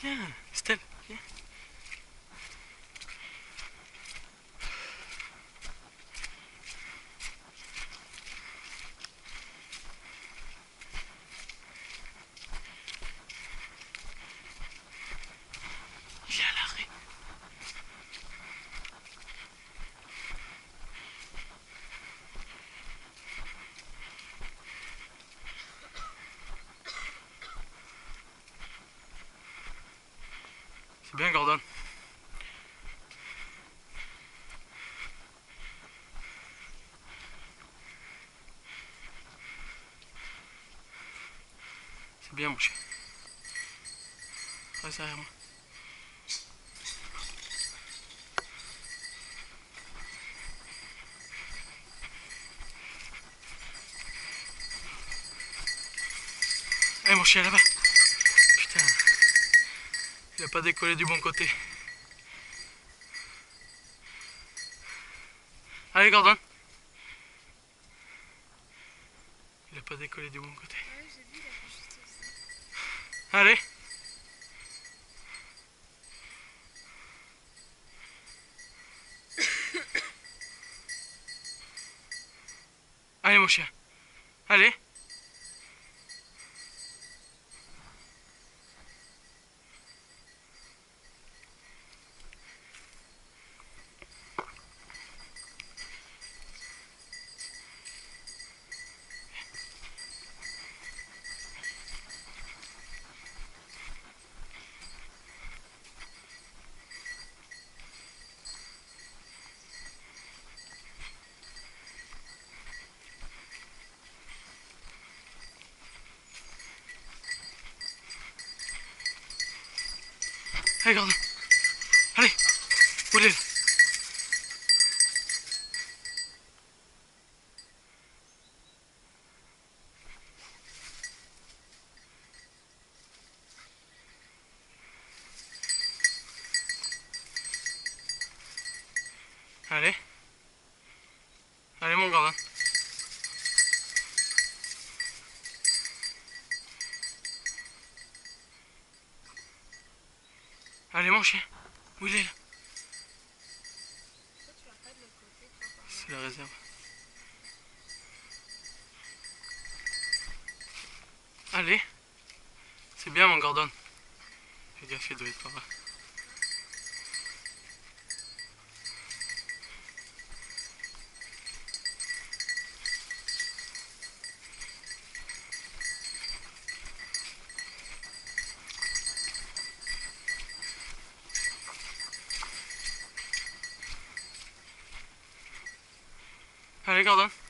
Viens, Estelle, viens. Il est à l'arrêt. C'est bien, Gordon. C'est bien, mon chien. Reste derrière moi. Allez, mon chien, là-bas. Putain. Il a pas décollé du bon côté. Allez, Gordon. Il a pas décollé du bon côté. Ouais, j'ai vu, il a fait juste ça. Allez. Allez, mon chien. Allez. Allez, Gordon. Allez. Roulez. Allez. Allez, mon Gordon. Allez, mon chien. Où il est, là? Pourquoi tu vas pas de l'autre côté, toi, par là? C'est la réserve. Allez. C'est bien, mon Gordon. Fais gaffe, il doit être par là. Allez, Gordon.